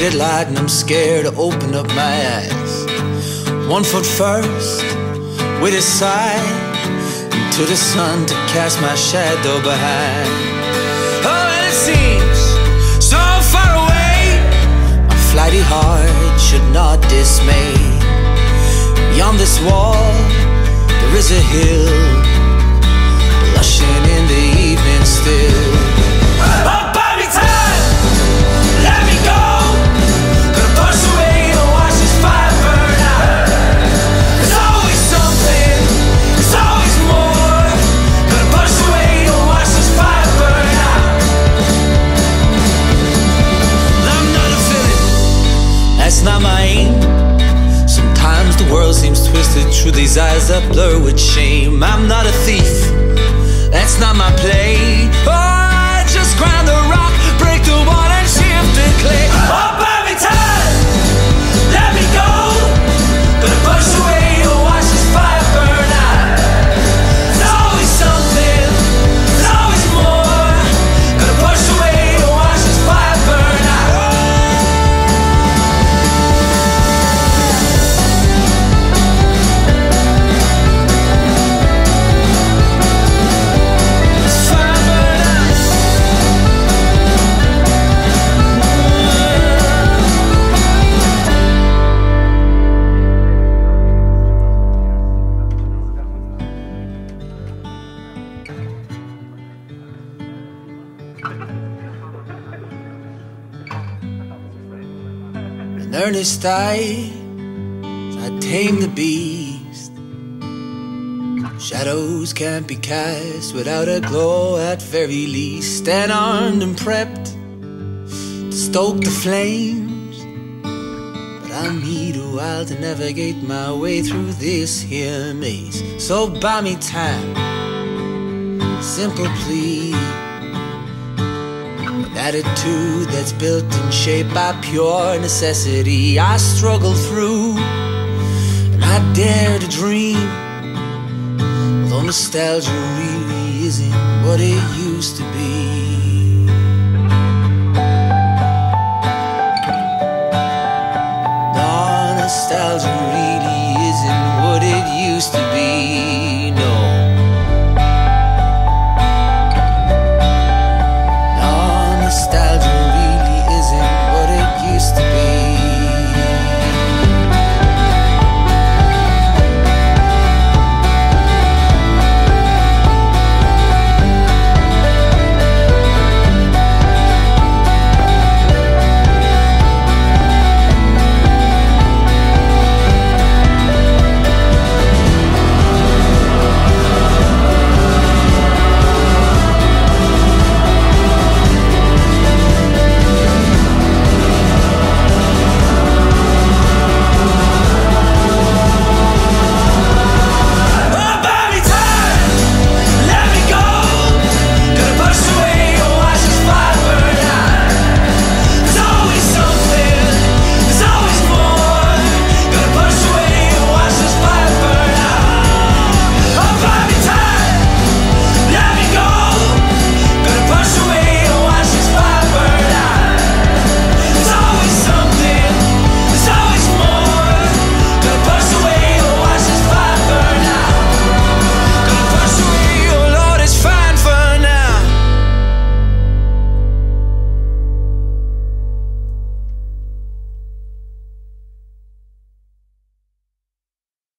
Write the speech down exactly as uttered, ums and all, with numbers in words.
headlight and I'm scared to open up my eyes. One foot first, with a sigh, into the sun to cast my shadow behind. Oh, and it seems so far away, my flighty heart should not dismay. Beyond this wall, there is a hill, blushing in the evening still. Oh, buy me time, let me go. Gonna push away and watch this fire burn out. There's always something, there's always more. Gonna push away and watch this fire burn out. I'm not a villain, that's not my aim. Sometimes the world seems twisted through these eyes that blur with shame. I'm not a thief, that's not my play. Oh, I just grind the rock, break the wall and shift the clay. Oh, buy me time, let me go. Gonna push away and watch this fire burn out. There's always something, there's always more. Gonna push away and watch this fire burn out. An earnest eye, I tame the beast. Shadows can't be cast without a glow at very least. Stand armed and prepped to stoke the flames, but I need a while to navigate my way through this here maze. So buy me time, simple plea, attitude that's built and shaped by pure necessity. I struggle through and I dare to dream, although nostalgia really isn't what it used to be. No, nostalgia really isn't what it used to be.